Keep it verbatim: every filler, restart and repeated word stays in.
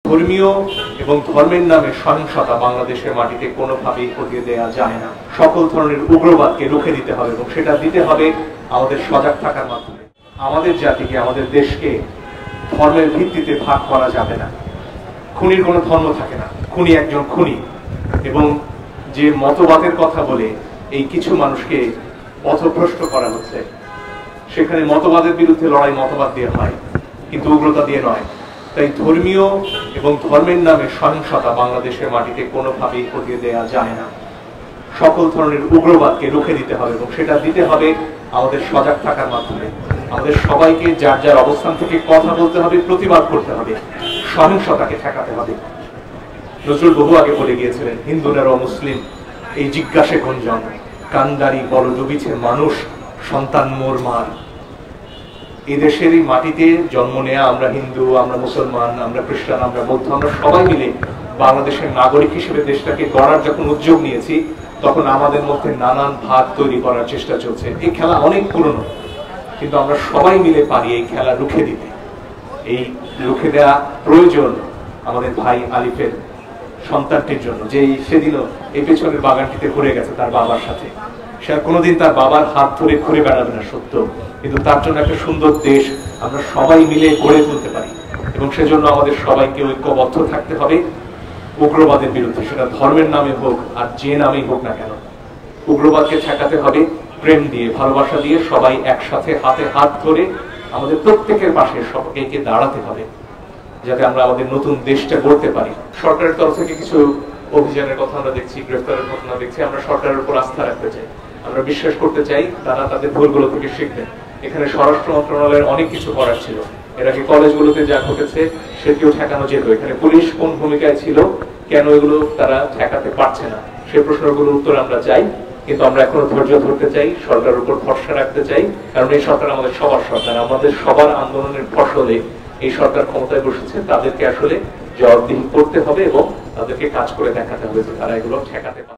ধর্মীয় এবং ধর্মের নামে সহিংসতা বাংলাদেশের মাটিতে কোনোভাবেই হতে দেওয়া যায় না। সকল ধরনের উগ্রবাদকে রুখে দিতে হবে এবং সেটা দিতে হবে আমাদের সজাগ থাকার মাধ্যমে। আমাদের জাতিকে, আমাদের দেশকে ধর্মের ভিত্তিতে ভাগ করা যাবে না। খুনির কোনো ধর্ম থাকে না, খুনি একজন খুনি। এবং যে মতবাদের কথা বলে এই কিছু মানুষকে পথভ্রষ্ট করা হচ্ছে, সেখানে মতবাদের বিরুদ্ধে লড়াই মতবাদ দিয়ে হয়, কিন্তু উগ্রতা দিয়ে নয়। তাই ধর্মীয় এবং ধর্মের নামে সহিংসতা বাংলাদেশের মাটিতে কোনোভাবেই হতে দেওয়া যায় না। সকল ধরনের উগ্রবাদকে রুখে দিতে হবে এবং সেটা দিতে হবে আমাদের সজাগ থাকার মাধ্যমে। আমাদের সবাইকে যার যার অবস্থান থেকে কথা বলতে হবে, প্রতিবাদ করতে হবে, সহিংসতাকে ঠেকাতে হবে। নজরুল বহু আগে বলে গিয়েছিলেন, হিন্দুরা ও মুসলিম এই জিজ্ঞাসে গুঞ্জন, কান্দারি বড় ডুবিছে মানুষ, সন্তান মোর মার। এই দেশের এই মাটিতে জন্ম নেয়া আমরা হিন্দু, আমরা মুসলমান, আমরা খ্রিস্টান, আমরা বৌদ্ধ, আমরা সবাই মিলে বাংলাদেশের নাগরিক হিসেবে দেশটাকে গড়ার যখন উদ্যোগ নিয়েছি, তখন আমাদের মধ্যে নানান ভাগ তৈরি করার চেষ্টা চলছে। এই খেলা অনেক পুরনো, কিন্তু আমরা সবাই মিলে পারি এই খেলা রুখে দিতে। এই রুখে দেওয়া প্রয়োজন আমাদের ভাই আলিফের সন্তানটির জন্য, যে সেদিনও এই পেছনের বাগানটিতে ঘুরে গেছে তার বাবার সাথে। সে আর কোনোদিন তার বাবার হাত ধরে ঘুরে বেড়াবে না সত্য, কিন্তু তার জন্য একটা সুন্দর দেশ আমরা সবাই মিলে গড়ে তুলতে পারি। এবং সেজন্য আমাদের সবাইকে ঐক্যবদ্ধ থাকতে হবে উগ্রবাদের বিরুদ্ধে, সেটা ধর্মের নামে হোক আর যে নামেই হোক না কেন। উগ্রবাদকে ঠেকাতে হবে প্রেম দিয়ে, ভালোবাসা দিয়ে, সবাই একসাথে হাতে হাত ধরে আমাদের প্রত্যেকের পাশে সবাইকে দাঁড়াতে হবে, যাতে আমরা আমাদের নতুন দেশটা গড়তে পারি। সরকারের তরফ থেকে কিছু অভিযানের কথা আমরা দেখছি, গ্রেফতারের ঘটনা দেখছি। আমরা সরকারের উপর আস্থা রাখতে চাই, আমরা বিশ্বাস করতে চাই তারা তাদের ভুলগুলো থেকে শিখবেন। এখানে স্বরাষ্ট্র মন্ত্রণালয়ের অনেক কিছু করার ছিল। এর আগে কলেজগুলোতে যা ঘটেছে সেটিও ঠেকানো যেত। এখানে পুলিশ কোন ভূমিকায় ছিল, কেন এগুলো তারা ঠেকাতে পারছে না, সেই প্রশ্নগুলোর উত্তর আমরা চাই। কিন্তু আমরা এখনো ধৈর্য ধরতে চাই, সরকারের উপর ভরসা রাখতে চাই, কারণ এই সরকার আমাদের সবার সরকার। আমাদের সবার আন্দোলনের ফসলে এই সরকার ক্ষমতায় বসেছে। তাদেরকে আসলে জবাবদিহি করতে হবে এবং তাদেরকে কাজ করে দেখাতে হবে যে তারা এগুলো ঠেকাতে পারে।